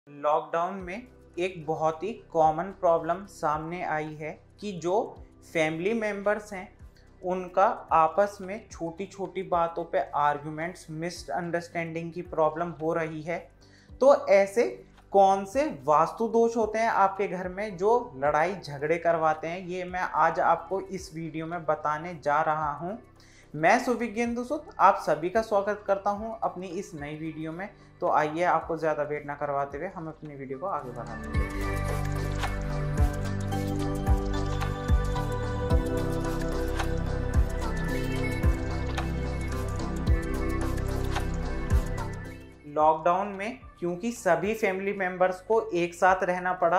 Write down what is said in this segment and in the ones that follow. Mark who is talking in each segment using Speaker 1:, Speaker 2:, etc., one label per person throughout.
Speaker 1: Lockdown में एक बहुत ही कॉमन प्रॉब्लम सामने आई है कि जो फैमिली मेम्बर्स हैं उनका आपस में छोटी छोटी बातों पे आर्ग्यूमेंट्स मिसअंडरस्टैंडिंग की प्रॉब्लम हो रही है। तो ऐसे कौन से वास्तु दोष होते हैं आपके घर में जो लड़ाई झगड़े करवाते हैं, ये मैं आज आपको इस वीडियो में बताने जा रहा हूँ। मैं सुविज्ञेंदु सुद आप सभी का स्वागत करता हूं अपनी इस नई वीडियो में। तो आइए आपको ज़्यादा वेट ना करवाते हुए हम अपनी वीडियो को आगे बढ़ाते हैं। लॉकडाउन में क्योंकि सभी फैमिली मेम्बर्स को एक साथ रहना पड़ा,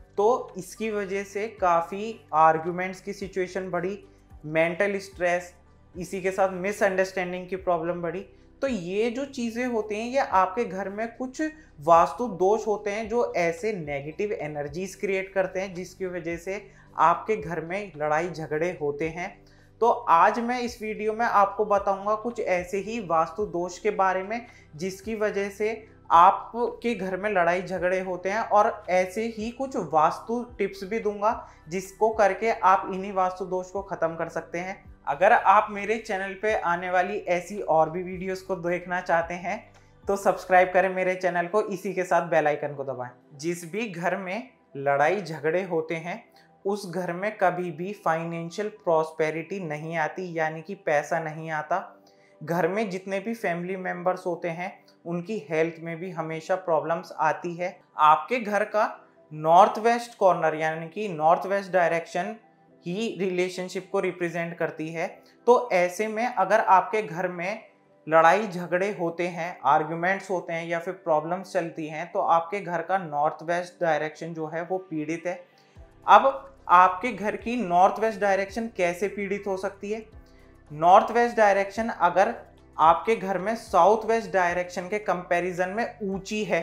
Speaker 1: तो इसकी वजह से काफ़ी आर्ग्यूमेंट्स की सिचुएशन बढ़ी, मेंटल स्ट्रेस, इसी के साथ मिसअंडरस्टैंडिंग की प्रॉब्लम बढ़ी। तो ये जो चीज़ें होती हैं ये आपके घर में कुछ वास्तु दोष होते हैं जो ऐसे नेगेटिव एनर्जीज क्रिएट करते हैं जिसकी वजह से आपके घर में लड़ाई झगड़े होते हैं। तो आज मैं इस वीडियो में आपको बताऊंगा कुछ ऐसे ही वास्तु दोष के बारे में जिसकी वजह से आपके घर में लड़ाई झगड़े होते हैं, और ऐसे ही कुछ वास्तु टिप्स भी दूंगा जिसको करके आप इन्हीं वास्तु दोष को ख़त्म कर सकते हैं। अगर आप मेरे चैनल पे आने वाली ऐसी और भी वीडियोस को देखना चाहते हैं तो सब्सक्राइब करें मेरे चैनल को, इसी के साथ बेल आइकन को दबाएं। जिस भी घर में लड़ाई झगड़े होते हैं उस घर में कभी भी फाइनेंशियल प्रॉस्पेरिटी नहीं आती, यानी कि पैसा नहीं आता। घर में जितने भी फैमिली मेम्बर्स होते हैं उनकी हेल्थ में भी हमेशा प्रॉब्लम्स आती है। आपके घर का नॉर्थ वेस्ट कॉर्नर यानी कि नॉर्थ वेस्ट डायरेक्शन ही रिलेशनशिप को रिप्रेजेंट करती है। तो ऐसे में अगर आपके घर में लड़ाई झगड़े होते हैं, आर्ग्यूमेंट्स होते हैं या फिर प्रॉब्लम्स चलती हैं, तो आपके घर का नॉर्थ वेस्ट डायरेक्शन जो है वो पीड़ित है। अब आपके घर की नॉर्थ वेस्ट डायरेक्शन कैसे पीड़ित हो सकती है? नॉर्थ वेस्ट डायरेक्शन अगर आपके घर में साउथ वेस्ट डायरेक्शन के कंपैरिजन में ऊंची है,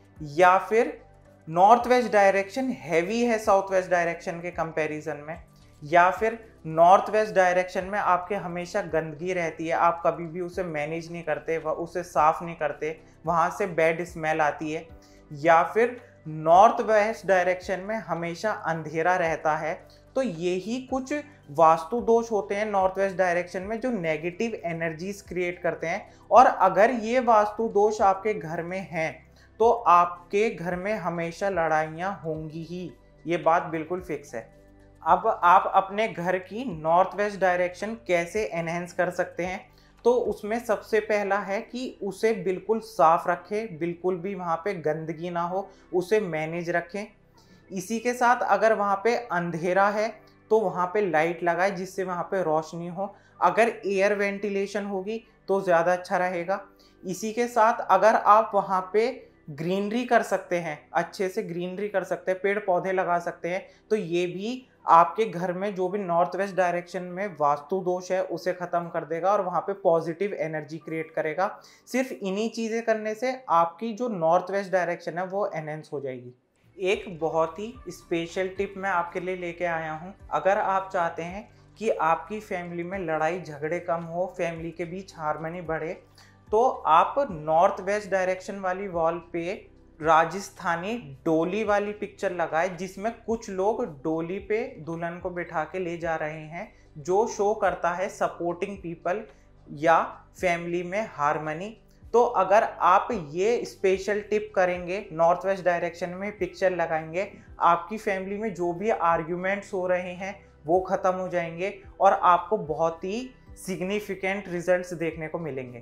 Speaker 1: या फिर नॉर्थ वेस्ट डायरेक्शन हैवी है साउथ वेस्ट डायरेक्शन के कंपैरिजन में, या फिर नॉर्थ वेस्ट डायरेक्शन में आपके हमेशा गंदगी रहती है, आप कभी भी उसे मैनेज नहीं करते, उसे साफ नहीं करते, वहाँ से बैड स्मेल आती है, या फिर नॉर्थ वेस्ट डायरेक्शन में हमेशा अंधेरा रहता है। तो यही कुछ वास्तु दोष होते हैं नॉर्थ वेस्ट डायरेक्शन में जो नेगेटिव एनर्जीज क्रिएट करते हैं। और अगर ये वास्तु दोष आपके घर में हैं तो आपके घर में हमेशा लड़ाइयाँ होंगी ही, ये बात बिल्कुल फिक्स है। अब आप अपने घर की नॉर्थ वेस्ट डायरेक्शन कैसे एनहेंस कर सकते हैं? तो उसमें सबसे पहला है कि उसे बिल्कुल साफ रखें, बिल्कुल भी वहाँ पे गंदगी ना हो, उसे मैनेज रखें। इसी के साथ अगर वहाँ पे अंधेरा है तो वहाँ पे लाइट लगाएं जिससे वहाँ पे रोशनी हो। अगर एयर वेंटिलेशन होगी तो ज़्यादा अच्छा रहेगा। इसी के साथ अगर आप वहाँ पे ग्रीनरी कर सकते हैं, अच्छे से ग्रीनरी कर सकते हैं, पेड़ पौधे लगा सकते हैं, तो ये भी आपके घर में जो भी नॉर्थ वेस्ट डायरेक्शन में वास्तु दोष है उसे ख़त्म कर देगा और वहाँ पे पॉजिटिव एनर्जी क्रिएट करेगा। सिर्फ इन्हीं चीज़ें करने से आपकी जो नॉर्थ वेस्ट डायरेक्शन है वो एनहेंस हो जाएगी। एक बहुत ही स्पेशल टिप मैं आपके लिए लेके आया हूँ। अगर आप चाहते हैं कि आपकी फैमिली में लड़ाई झगड़े कम हो, फैमिली के बीच हार्मनी बढ़े, तो आप नॉर्थ वेस्ट डायरेक्शन वाली वॉल पे राजस्थानी डोली वाली पिक्चर लगाए जिसमें कुछ लोग डोली पे दुल्हन को बिठा के ले जा रहे हैं, जो शो करता है सपोर्टिंग पीपल या फैमिली में हार्मनी। तो अगर आप ये स्पेशल टिप करेंगे, नॉर्थ वेस्ट डायरेक्शन में पिक्चर लगाएंगे, आपकी फैमिली में जो भी आर्ग्यूमेंट्स हो रहे हैं वो ख़त्म हो जाएंगे और आपको बहुत ही सिग्निफिकेंट रिजल्ट्स देखने को मिलेंगे।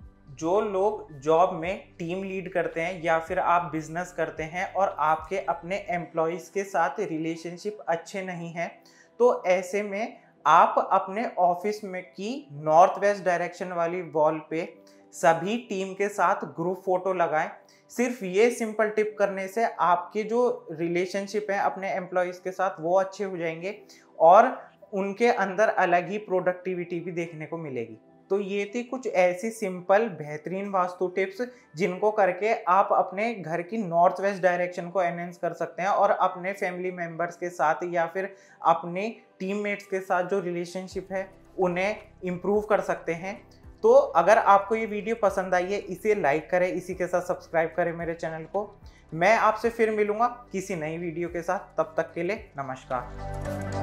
Speaker 1: जो लोग जॉब में टीम लीड करते हैं या फिर आप बिजनेस करते हैं और आपके अपने एम्प्लॉयज़ के साथ रिलेशनशिप अच्छे नहीं हैं, तो ऐसे में आप अपने ऑफिस में की नॉर्थ वेस्ट डायरेक्शन वाली वॉल पे सभी टीम के साथ ग्रुप फोटो लगाएं। सिर्फ ये सिंपल टिप करने से आपके जो रिलेशनशिप है अपने एम्प्लॉयज़ के साथ वो अच्छे हो जाएंगे और उनके अंदर अलग ही प्रोडक्टिविटी भी देखने को मिलेगी। तो ये थी कुछ ऐसी सिंपल बेहतरीन वास्तु टिप्स जिनको करके आप अपने घर की नॉर्थ वेस्ट डायरेक्शन को एनहेंस कर सकते हैं और अपने फैमिली मेम्बर्स के साथ या फिर अपने टीममेट्स के साथ जो रिलेशनशिप है उन्हें इम्प्रूव कर सकते हैं। तो अगर आपको ये वीडियो पसंद आई है इसे लाइक करें, इसी के साथ सब्सक्राइब करें मेरे चैनल को। मैं आपसे फिर मिलूंगा किसी नई वीडियो के साथ, तब तक के लिए नमस्कार।